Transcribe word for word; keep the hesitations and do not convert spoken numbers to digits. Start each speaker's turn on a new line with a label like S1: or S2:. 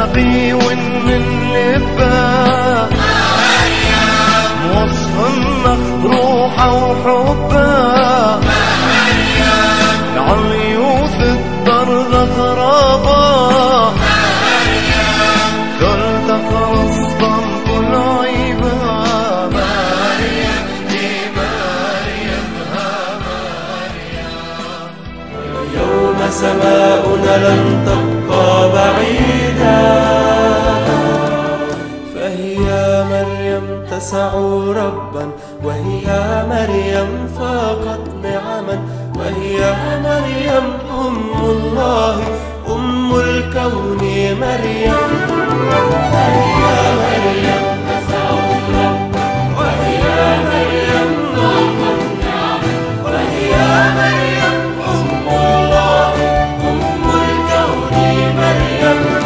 S1: باقي ونلبى وصف النخ روحه وحبه العليوث الدرب خرابه ثلث خلص ضم كل عيبه مريم دي مريم ها مريم.
S2: يوم سماؤنا لن تبقى بعيدا فهي مريم تسع ربا وهي مريم فاقت نعما وهي مريم أم الله أم الكون مريم. فهي مريم تسع ربا وهي مريم فاقت نعما وهي مريم أم الله أم الكون مريم.